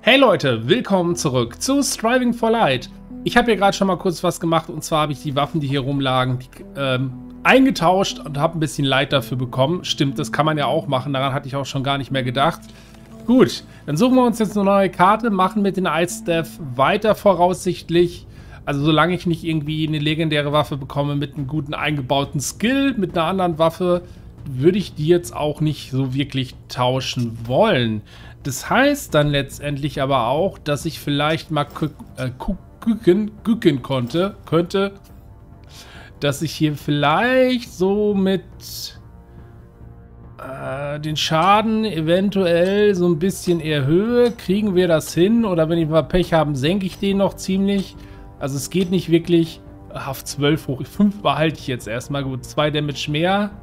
Hey Leute, willkommen zurück zu Striving for Light. Ich habe hier gerade schon mal kurz was gemacht und zwar habe ich die Waffen, die hier rumlagen, eingetauscht und habe ein bisschen Light dafür bekommen. Stimmt, das kann man ja auch machen, daran hatte ich auch schon gar nicht mehr gedacht. Gut, dann suchen wir uns jetzt eine neue Karte, machen mit den Ice Staff weiter voraussichtlich. Also solange ich nicht irgendwie eine legendäre Waffe bekomme mit einem guten eingebauten Skill, mit einer anderen Waffe, würde ich die jetzt auch nicht so wirklich tauschen wollen. Das heißt dann letztendlich aber auch, dass ich vielleicht mal gucken könnte, dass ich hier vielleicht so mit den Schaden eventuell so ein bisschen erhöhe. Kriegen wir das hin? Oder wenn ich mal Pech habe, senke ich den noch ziemlich. Also es geht nicht wirklich auf 12 hoch. 5 behalte ich jetzt erstmal. Gut, 2 Damage mehr.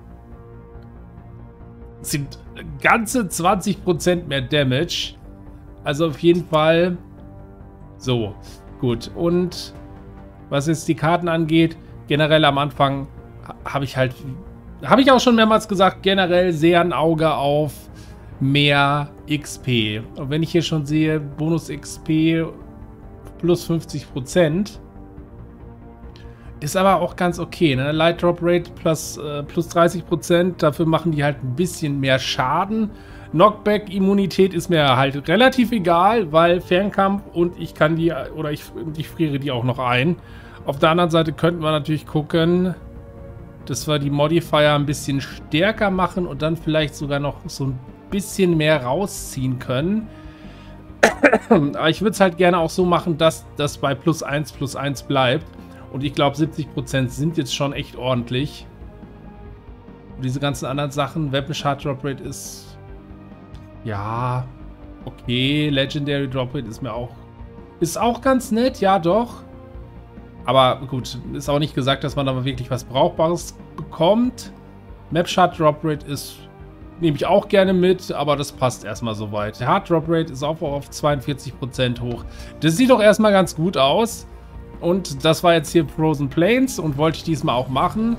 Das sind ganze 20% mehr Damage. Also auf jeden Fall so. Gut. Und was jetzt die Karten angeht, generell am Anfang habe ich auch schon mehrmals gesagt, generell sehr ein Auge auf mehr XP. Und wenn ich hier schon sehe, Bonus XP plus 50%, ist aber auch ganz okay, ne? Light Drop Rate plus 30%, dafür machen die halt ein bisschen mehr Schaden. Knockback-Immunität ist mir halt relativ egal, weil Fernkampf und ich kann die, oder ich friere die auch noch ein. Auf der anderen Seite könnten wir natürlich gucken, dass wir die Modifier ein bisschen stärker machen und dann vielleicht sogar noch so ein bisschen mehr rausziehen können. Aber ich würde es halt gerne auch so machen, dass das bei plus 1 bleibt. Und ich glaube, 70% sind jetzt schon echt ordentlich. Und diese ganzen anderen Sachen, Weapon Shard Drop Rate ist, ja, okay. Legendary Drop Rate ist auch ganz nett, ja doch. Aber gut, ist auch nicht gesagt, dass man da wirklich was Brauchbares bekommt. Map Shard Drop Rate nehme ich auch gerne mit, aber das passt erstmal soweit. Hard Drop Rate ist auch auf 42% hoch. Das sieht doch erstmal ganz gut aus. Und das war jetzt hier Frozen Plains und wollte ich diesmal auch machen.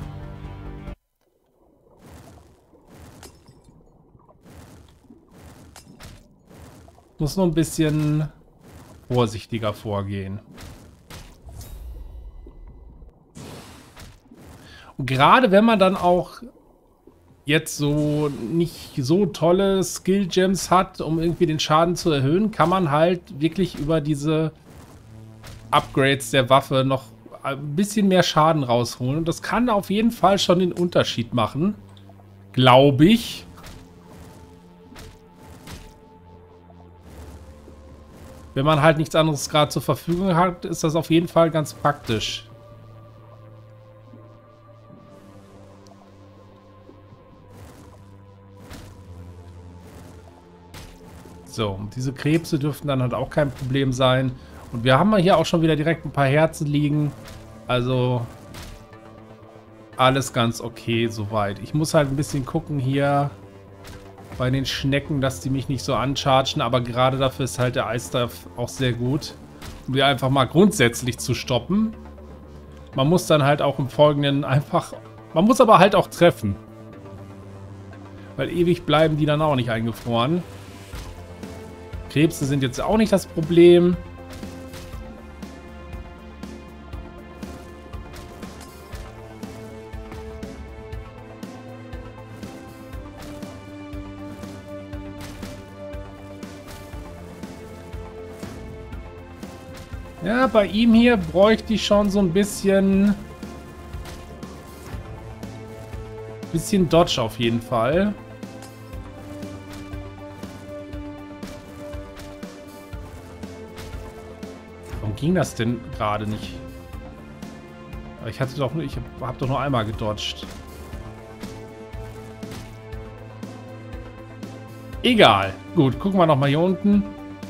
Muss nur ein bisschen vorsichtiger vorgehen. Und gerade wenn man dann auch jetzt so nicht so tolle Skill Gems hat, um irgendwie den Schaden zu erhöhen, kann man halt wirklich über diese Upgrades der Waffe noch ein bisschen mehr Schaden rausholen. Und das kann auf jeden Fall schon den Unterschied machen. Glaube ich. Wenn man halt nichts anderes gerade zur Verfügung hat, ist das auf jeden Fall ganz praktisch. So, diese Krebse dürften dann halt auch kein Problem sein. Und wir haben hier auch schon wieder direkt ein paar Herzen liegen. Also alles ganz okay soweit. Ich muss halt ein bisschen gucken hier bei den Schnecken, dass die mich nicht so anchargen. Aber gerade dafür ist halt der Ice Staff auch sehr gut, um die einfach mal grundsätzlich zu stoppen. Man muss dann halt auch im Folgenden einfach... Man muss aber halt auch treffen. Weil ewig bleiben die dann auch nicht eingefroren. Krebse sind jetzt auch nicht das Problem. Ja, bei ihm hier bräuchte ich schon so ein bisschen Dodge auf jeden Fall. Warum ging das denn gerade nicht? Ich habe doch nur einmal gedodged. Egal. Gut, gucken wir noch mal hier unten.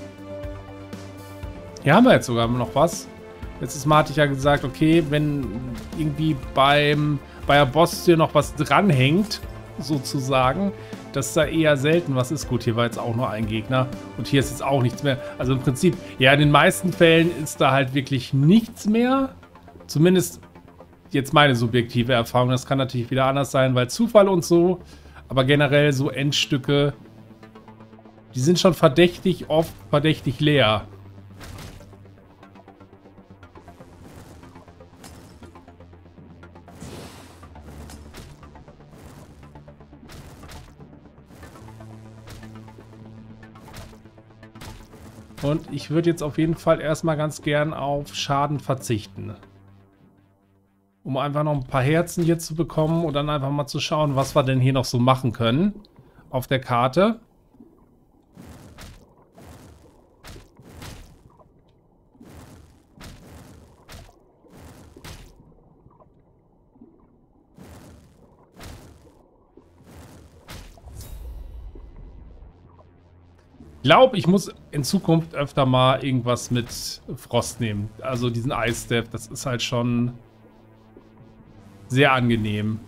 Hier haben wir jetzt sogar noch was. Letztes Mal hatte ich ja gesagt, okay, wenn irgendwie bei der Boss-Tür noch was dranhängt, sozusagen, dass da eher selten was ist. Gut, hier war jetzt auch nur ein Gegner und hier ist jetzt auch nichts mehr. Also im Prinzip, ja, in den meisten Fällen ist da halt wirklich nichts mehr. Zumindest jetzt meine subjektive Erfahrung. Das kann natürlich wieder anders sein, weil Zufall und so. Aber generell so Endstücke Die sind schon verdächtig oft verdächtig leer. Und ich würde jetzt auf jeden Fall erstmal ganz gern auf Schaden verzichten. Um einfach noch ein paar Herzen hier zu bekommen und dann einfach mal zu schauen, was wir denn hier noch so machen können auf der Karte. Ich glaube, ich muss in Zukunft öfter mal irgendwas mit Frost nehmen. Also diesen Eisstep, das ist halt schon sehr angenehm.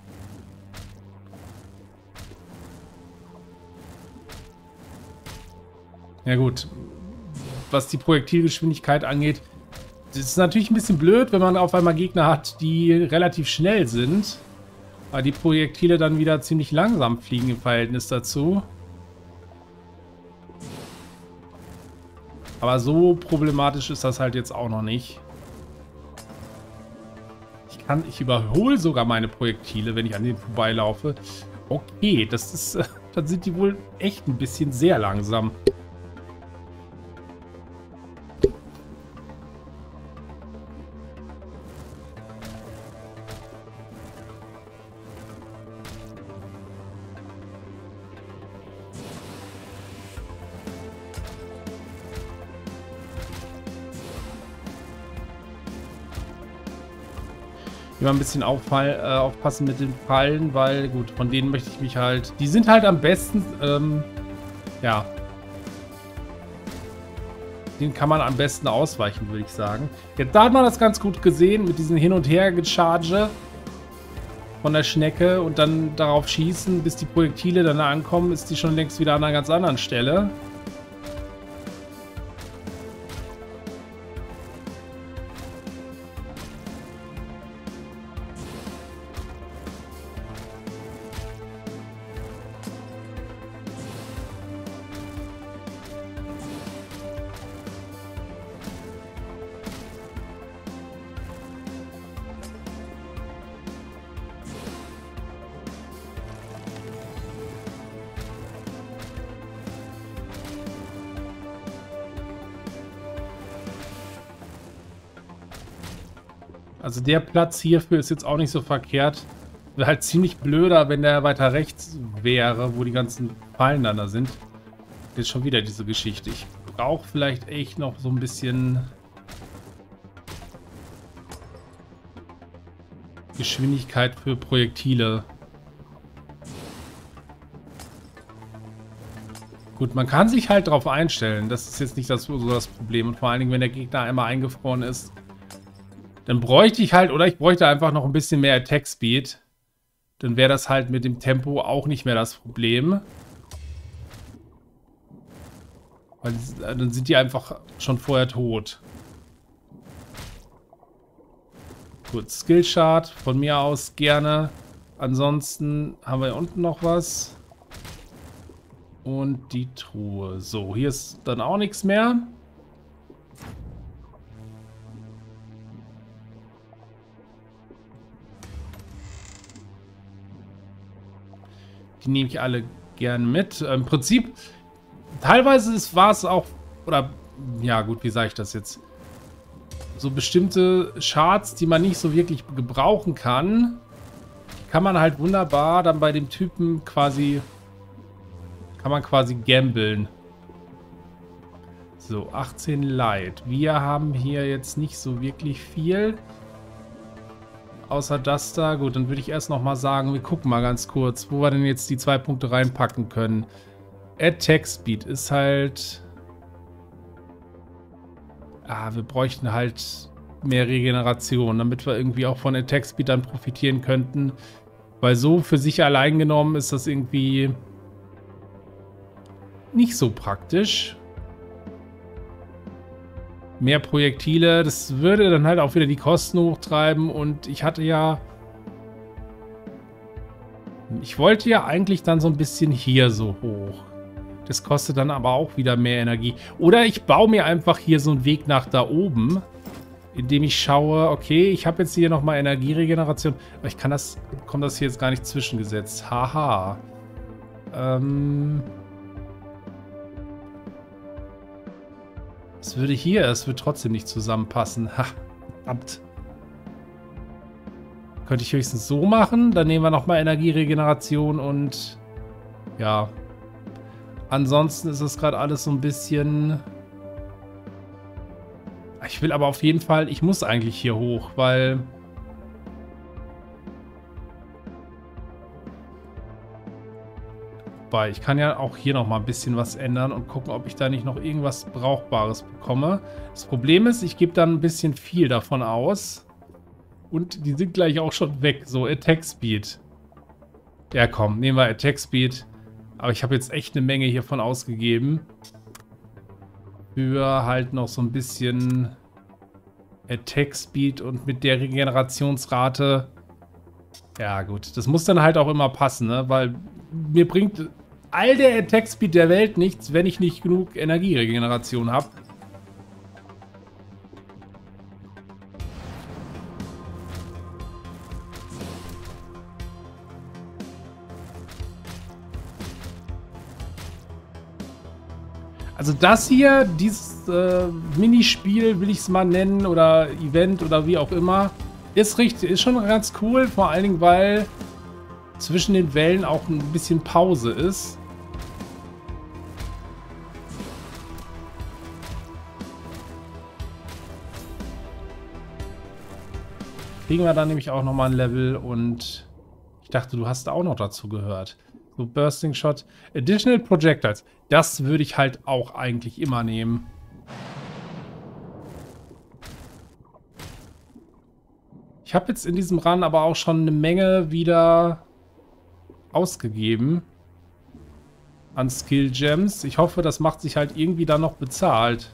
Ja gut, was die Projektilgeschwindigkeit angeht, das ist natürlich ein bisschen blöd, wenn man auf einmal Gegner hat, die relativ schnell sind, weil die Projektile dann wieder ziemlich langsam fliegen im Verhältnis dazu. Aber so problematisch ist das halt jetzt auch noch nicht. Ich überhole sogar meine Projektile, wenn ich an denen vorbeilaufe. Okay, das ist, dann sind die wohl echt ein bisschen sehr langsam. Immer ein bisschen aufpassen mit den Fallen, weil gut, von denen möchte ich mich halt... Die sind halt am besten, ja. Den kann man am besten ausweichen, würde ich sagen. Jetzt da hat man das ganz gut gesehen mit diesen Hin- und Her-Gecharge von der Schnecke und dann darauf schießen, bis die Projektile dann ankommen, ist die schon längst wieder an einer ganz anderen Stelle. Also der Platz hierfür ist jetzt auch nicht so verkehrt. Wäre halt ziemlich blöder, wenn der weiter rechts wäre, wo die ganzen Fallen dann da sind. Jetzt schon wieder diese Geschichte. Ich brauche vielleicht echt noch so ein bisschen Geschwindigkeit für Projektile. Gut, man kann sich halt drauf einstellen. Das ist jetzt nicht so das Problem. Und vor allen Dingen, wenn der Gegner einmal eingefroren ist, dann bräuchte ich halt, oder ich bräuchte einfach noch ein bisschen mehr Attack Speed. Dann wäre das halt mit dem Tempo auch nicht mehr das Problem. Weil dann sind die einfach schon vorher tot. Gut, Skillchart von mir aus gerne. Ansonsten haben wir hier unten noch was. Und die Truhe. So, hier ist dann auch nichts mehr. Die nehme ich alle gerne mit. Im Prinzip, teilweise war es auch, oder, ja gut, wie sage ich das jetzt? So bestimmte Charts, die man nicht so wirklich gebrauchen kann, kann man halt wunderbar dann bei dem Typen quasi, kann man quasi gambeln. So, 18 Light. Wir haben hier jetzt nicht so wirklich viel. Außer das da. Gut, dann würde ich erst noch mal sagen, wir gucken mal ganz kurz, wo wir denn jetzt die 2 Punkte reinpacken können. Attack Speed ist halt... wir bräuchten halt mehr Regeneration, damit wir irgendwie auch von Attack Speed dann profitieren könnten. Weil so für sich allein genommen ist das irgendwie nicht so praktisch. Mehr Projektile, das würde dann halt auch wieder die Kosten hochtreiben und ich hatte ja... Ich wollte ja eigentlich dann so ein bisschen hier so hoch. Das kostet dann aber auch wieder mehr Energie. Oder ich baue mir einfach hier so einen Weg nach da oben, indem ich schaue, okay, ich habe jetzt hier nochmal Energieregeneration. Aber ich kann das, kommt das hier jetzt gar nicht zwischengesetzt. Haha. Es würde hier, es wird trotzdem nicht zusammenpassen. Ha, verdammt. Könnte ich höchstens so machen. Dann nehmen wir nochmal Energieregeneration und ja. Ansonsten ist es gerade alles so ein bisschen... Ich will aber auf jeden Fall... Ich muss eigentlich hier hoch, weil... Wobei, ich kann ja auch hier nochmal ein bisschen was ändern und gucken, ob ich da nicht noch irgendwas Brauchbares bekomme. Das Problem ist, ich gebe dann ein bisschen viel davon aus. Und die sind gleich auch schon weg. So, Attack Speed. Ja, komm, nehmen wir Attack Speed. Aber ich habe jetzt echt eine Menge hiervon ausgegeben. Für halt noch so ein bisschen Attack Speed und mit der Regenerationsrate. Ja, gut. Das muss dann halt auch immer passen, ne? Weil mir bringt all der Attack Speed der Welt nichts, wenn ich nicht genug Energieregeneration habe. Also das hier, dieses Minispiel, will ich es mal nennen, oder Event oder wie auch immer, ist richtig, ist schon ganz cool, vor allen Dingen, weil zwischen den Wellen auch ein bisschen Pause ist. Kriegen wir dann nämlich auch nochmal ein Level und ich dachte, du hast auch noch dazu gehört. So, Bursting Shot. Additional Projectiles. Das würde ich halt auch eigentlich immer nehmen. Ich habe jetzt in diesem Run aber auch schon eine Menge wieder ausgegeben an Skill Gems. Ich hoffe, das macht sich halt irgendwie dann noch bezahlt.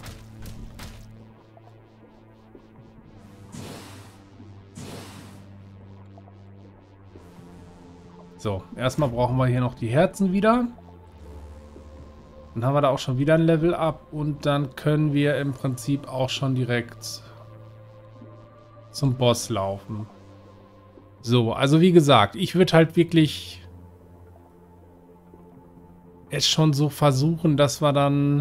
So, erstmal brauchen wir hier noch die Herzen wieder. Dann haben wir da auch schon wieder ein Level up und dann können wir im Prinzip auch schon direkt zum Boss laufen. So, also wie gesagt, ich würde halt wirklich es schon so versuchen, dass wir dann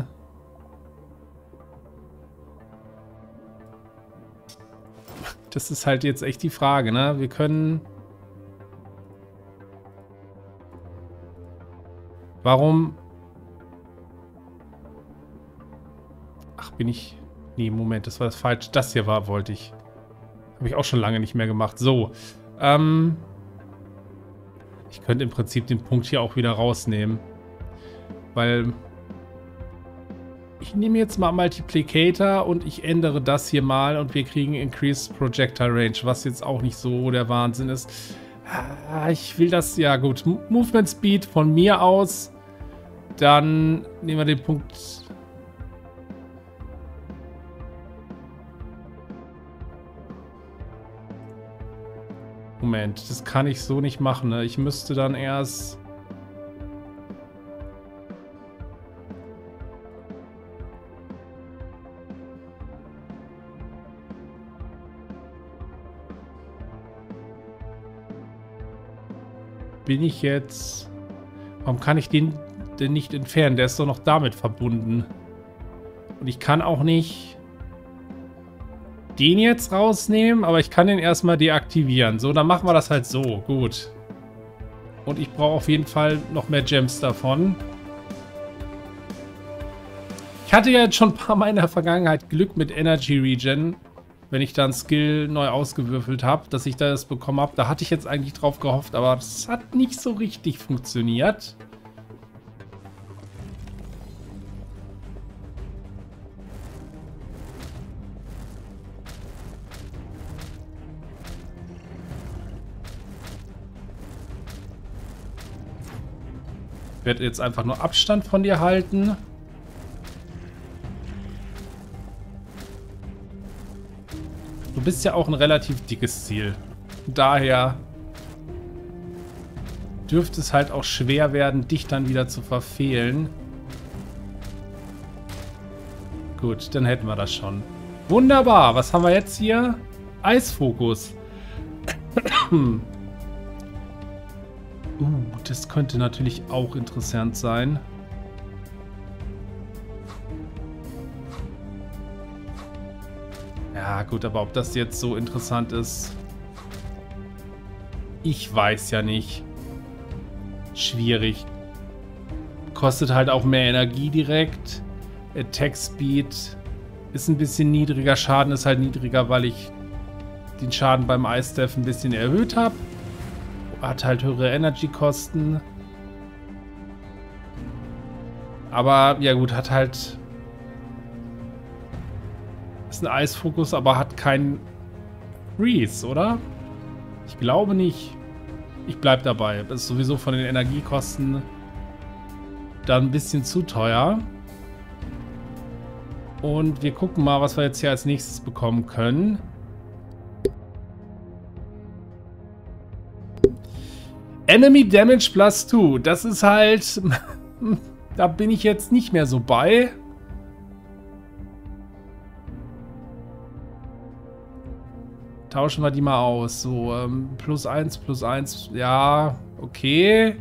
das ist halt jetzt echt die Frage, ne? Wir können... Warum... Ach, bin ich... Nee, Moment, das war das falsch. Das hier war, wollte ich. Habe ich auch schon lange nicht mehr gemacht. So. Ich könnte im Prinzip den Punkt hier auch wieder rausnehmen. Weil... Ich nehme jetzt mal Multiplicator und ich ändere das hier mal und wir kriegen Increased Projectile Range, was jetzt auch nicht so der Wahnsinn ist. Ich will das... Ja gut, Movement Speed von mir aus... Dann nehmen wir den Punkt. Moment, das kann ich so nicht machen. Ne? Ich müsste dann erst... Bin ich jetzt... Warum kann ich den denn nicht entfernen? Der ist doch noch damit verbunden. Und ich kann auch nicht den jetzt rausnehmen, aber ich kann den erstmal deaktivieren. So, dann machen wir das halt so. Gut. Und ich brauche auf jeden Fall noch mehr Gems davon. Ich hatte ja jetzt schon ein paar Mal in der Vergangenheit Glück mit Energy Regen, wenn ich da einen Skill neu ausgewürfelt habe, dass ich das bekommen habe. Da hatte ich jetzt eigentlich drauf gehofft, aber das hat nicht so richtig funktioniert. Ich werde jetzt einfach nur Abstand von dir halten. Du bist ja auch ein relativ dickes Ziel. Daher dürfte es halt auch schwer werden, dich dann wieder zu verfehlen. Gut, dann hätten wir das schon. Wunderbar. Was haben wir jetzt hier? Eisfokus. Das könnte natürlich auch interessant sein. Ja, gut, aber ob das jetzt so interessant ist, ich weiß ja nicht. Schwierig. Kostet halt auch mehr Energie direkt. Attack Speed ist ein bisschen niedriger. Schaden ist halt niedriger, weil ich den Schaden beim Ice Death ein bisschen erhöht habe. Hat halt höhere Energy-Kosten. Aber, ja gut, hat halt... Ist ein Eisfokus, aber hat keinen Freeze, oder? Ich glaube nicht. Ich bleib dabei. Das ist sowieso von den Energiekosten dann ein bisschen zu teuer. Und wir gucken mal, was wir jetzt hier als nächstes bekommen können. Enemy Damage plus 2. Das ist halt... Da bin ich jetzt nicht mehr so bei. Tauschen wir die mal aus. So, plus 1, plus 1. Ja, okay.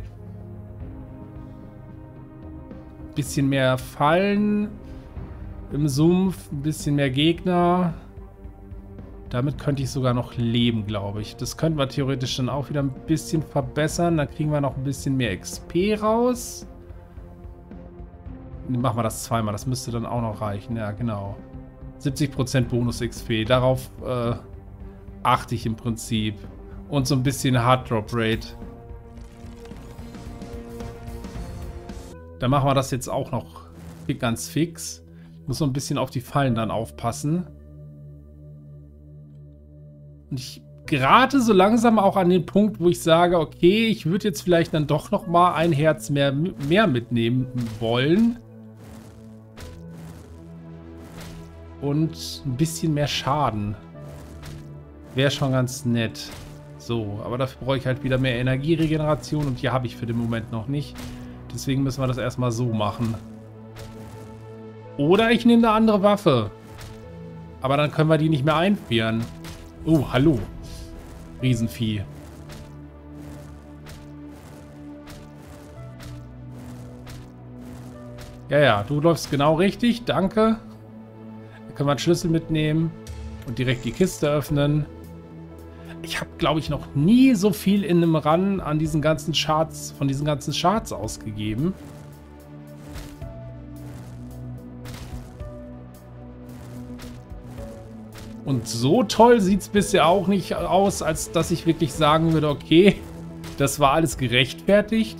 Bisschen mehr Fallen im Sumpf. Ein bisschen mehr Gegner. Damit könnte ich sogar noch leben, glaube ich. Das könnten wir theoretisch dann auch wieder ein bisschen verbessern. Dann kriegen wir noch ein bisschen mehr XP raus. Machen wir das zweimal. Das müsste dann auch noch reichen. Ja, genau. 70% Bonus XP. Darauf achte ich im Prinzip. Und so ein bisschen Hard Drop Rate. Dann machen wir das jetzt auch noch ganz fix. Ich muss so ein bisschen auf die Fallen dann aufpassen. Und ich gerate so langsam auch an den Punkt, wo ich sage, okay, ich würde jetzt vielleicht dann doch noch mal ein Herz mehr mitnehmen wollen. Und ein bisschen mehr Schaden. Wäre schon ganz nett. So, aber dafür brauche ich halt wieder mehr Energieregeneration und die habe ich für den Moment noch nicht. Deswegen müssen wir das erstmal so machen. Oder ich nehme eine andere Waffe. Aber dann können wir die nicht mehr einfrieren. Oh, hallo. Riesenvieh. Ja, ja, du läufst genau richtig. Danke. Da können wir einen Schlüssel mitnehmen und direkt die Kiste öffnen. Ich habe, glaube ich, noch nie so viel in einem Run an diesen ganzen Charts, von diesen ganzen Charts ausgegeben. Und so toll sieht es bisher auch nicht aus, als dass ich wirklich sagen würde, okay, das war alles gerechtfertigt.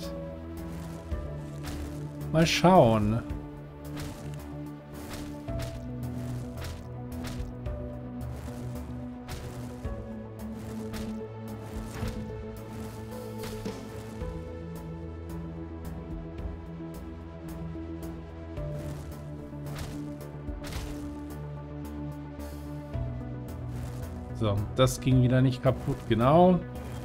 Mal schauen. So, das ging wieder nicht kaputt, genau.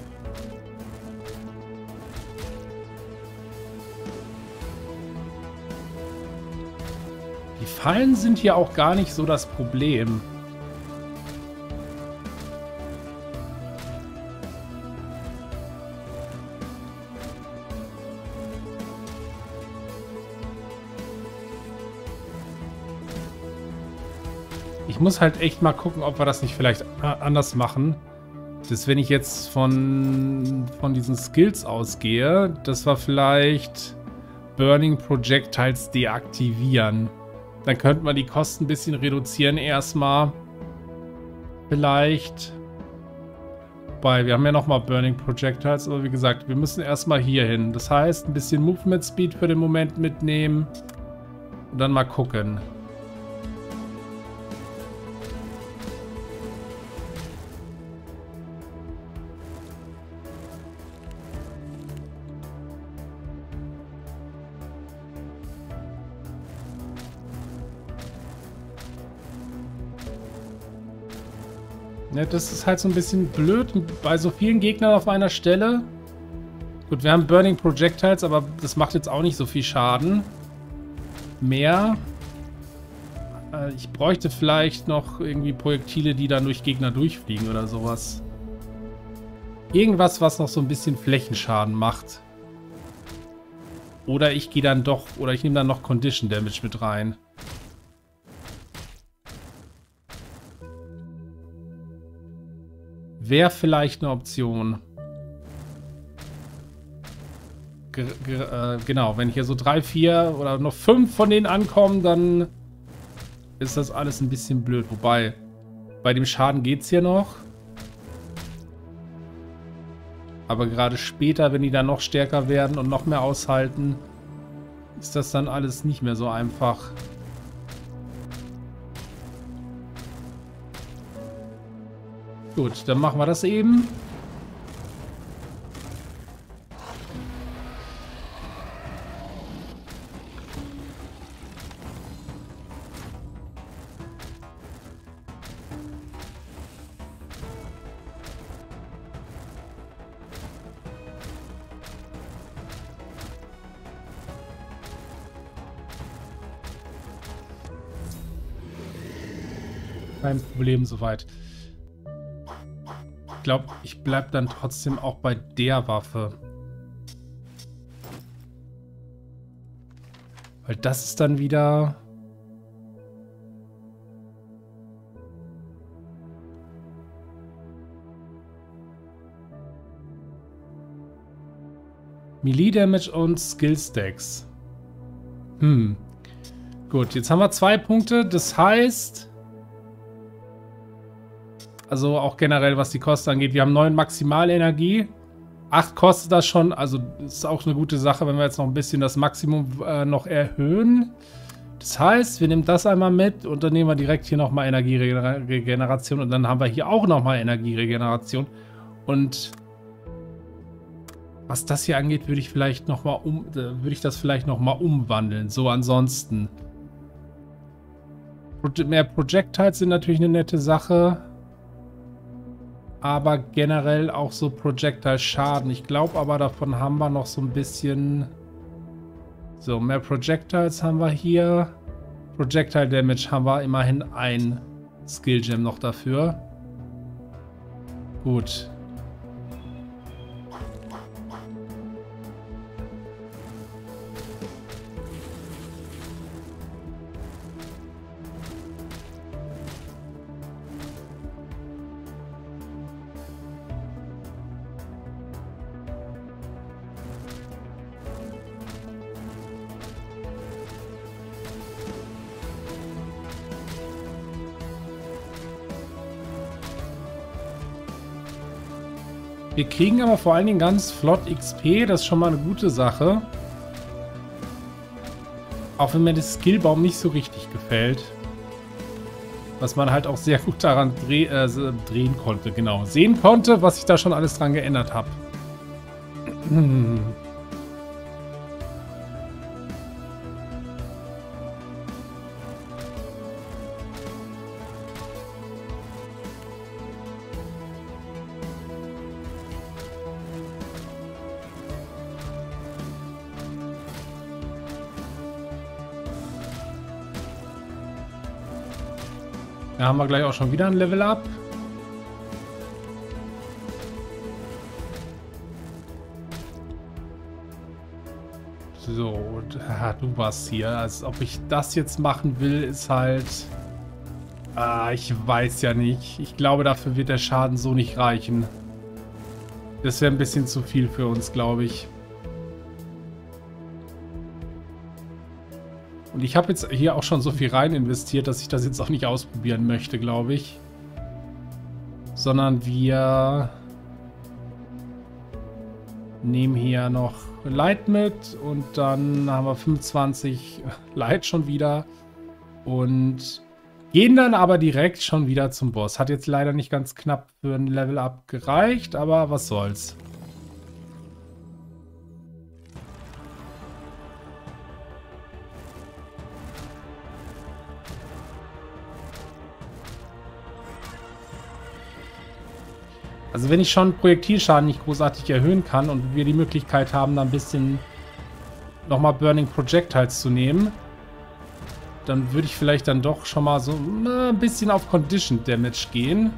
Die Fallen sind hier auch gar nicht so das Problem. Ich muss halt echt mal gucken, ob wir das nicht vielleicht anders machen. Dass wenn ich jetzt von diesen Skills ausgehe, dass wir vielleicht Burning Projectiles deaktivieren. Dann könnten wir die Kosten ein bisschen reduzieren erstmal. Vielleicht. Wobei, wir haben ja nochmal Burning Projectiles, aber wie gesagt, wir müssen erstmal hier hin. Das heißt, ein bisschen Movement Speed für den Moment mitnehmen. Und dann mal gucken. Ja, das ist halt so ein bisschen blöd bei so vielen Gegnern auf einer Stelle. Gut, wir haben Burning Projectiles, aber das macht jetzt auch nicht so viel Schaden. Mehr. Ich bräuchte vielleicht noch irgendwie Projektile, die dann durch Gegner durchfliegen oder sowas. Irgendwas, was noch so ein bisschen Flächenschaden macht. Oder ich gehe dann doch, oder ich nehme dann noch Condition Damage mit rein. Wäre vielleicht eine Option. Genau, wenn hier so 3, 4 oder noch 5 von denen ankommen, dann ist das alles ein bisschen blöd. Wobei, bei dem Schaden geht es hier noch. Aber gerade später, wenn die dann noch stärker werden und noch mehr aushalten, ist das dann alles nicht mehr so einfach. Gut, dann machen wir das eben. Kein Problem soweit. Ich glaube, ich bleibe dann trotzdem auch bei der Waffe. Weil das ist dann wieder... Melee Damage und Skill Stacks. Gut, jetzt haben wir 2 Punkte. Das heißt... Also auch generell, was die Kosten angeht. Wir haben 9 Maximalenergie. 8 kostet das schon. Also ist auch eine gute Sache, wenn wir jetzt noch ein bisschen das Maximum noch erhöhen. Das heißt, wir nehmen das einmal mit und dann nehmen wir direkt hier nochmal Energieregeneration. Und dann haben wir hier auch nochmal Energieregeneration. Und was das hier angeht, würde ich vielleicht nochmal das vielleicht nochmal umwandeln. So, ansonsten. Mehr Projectiles sind natürlich eine nette Sache. Aber generell auch so Projectile-Schaden. Ich glaube aber, davon haben wir noch so ein bisschen... So, mehr Projectiles haben wir hier. Projectile Damage haben wir immerhin ein Skill Gem noch dafür. Gut. Wir kriegen aber vor allen Dingen ganz flott XP, das ist schon mal eine gute Sache. Auch wenn mir das Skillbaum nicht so richtig gefällt. Was man halt auch sehr gut daran drehen konnte, genau. Sehen konnte, was ich da schon alles dran geändert habe. Da haben wir gleich auch schon wieder ein Level Up. So, und, du warst hier. Als ob ich das jetzt machen will, ist halt... ich weiß ja nicht. Ich glaube, dafür wird der Schaden so nicht reichen. Das wäre ein bisschen zu viel für uns, glaube ich. Und ich habe jetzt hier auch schon so viel rein investiert, dass ich das jetzt auch nicht ausprobieren möchte, glaube ich. Sondern wir nehmen hier noch Light mit und dann haben wir 25 Light schon wieder. Und gehen dann aber direkt schon wieder zum Boss. Hat jetzt leider nicht ganz knapp für ein Level-Up gereicht, aber was soll's. Also wenn ich schon Projektilschaden nicht großartig erhöhen kann und wir die Möglichkeit haben, da ein bisschen nochmal Burning Projectiles zu nehmen, dann würde ich vielleicht dann doch schon mal so ein bisschen auf Condition Damage gehen.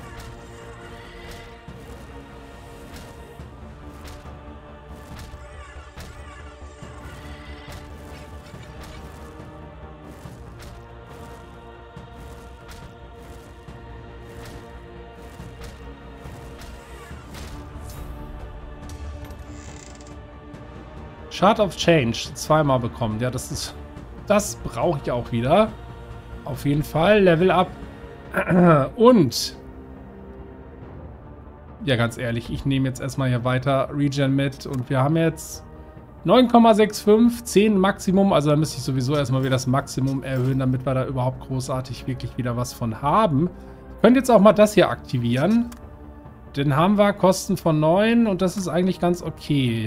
Shard of Change zweimal bekommen. Ja, das brauche ich auch wieder. Auf jeden Fall. Level up. Und ja, ganz ehrlich, ich nehme jetzt erstmal hier weiter Regen mit. Und wir haben jetzt 9,65, 10 Maximum. Also da müsste ich sowieso erstmal wieder das Maximum erhöhen, damit wir da überhaupt großartig wirklich wieder was von haben. Ich könnte jetzt auch mal das hier aktivieren. Dann haben wir Kosten von 9 und das ist eigentlich ganz okay.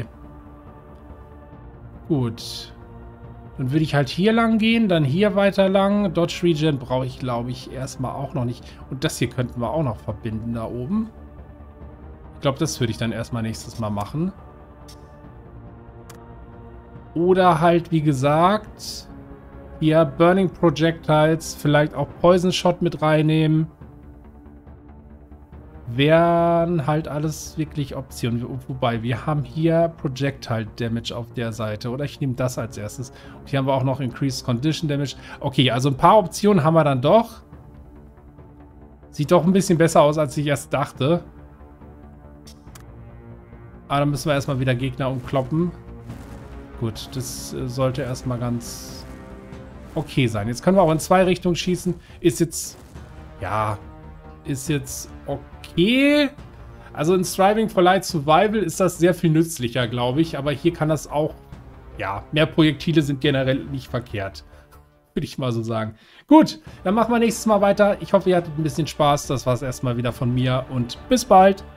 Gut. Dann würde ich halt hier lang gehen, dann hier weiter lang. Dodge Regen brauche ich, glaube ich, erstmal auch noch nicht. Und das hier könnten wir auch noch verbinden da oben. Ich glaube, das würde ich dann erstmal nächstes Mal machen. Oder halt, wie gesagt, hier Burning Projectiles, vielleicht auch Poison Shot mit reinnehmen. Wären halt alles wirklich Optionen. Wobei, wir haben hier Projectile Damage auf der Seite. Oder ich nehme das als erstes. Und hier haben wir auch noch Increased Condition Damage. Okay, also ein paar Optionen haben wir dann doch. Sieht doch ein bisschen besser aus, als ich erst dachte. Aber dann müssen wir erstmal wieder Gegner umkloppen. Gut, das sollte erstmal ganz okay sein. Jetzt können wir auch in zwei Richtungen schießen. Ist jetzt... Ja... Ist jetzt okay. Also in Striving for Light Survival ist das sehr viel nützlicher, glaube ich. Aber hier kann das auch... Ja, mehr Projektile sind generell nicht verkehrt. Würde ich mal so sagen. Gut, dann machen wir nächstes Mal weiter. Ich hoffe, ihr hattet ein bisschen Spaß. Das war es erstmal wieder von mir und bis bald.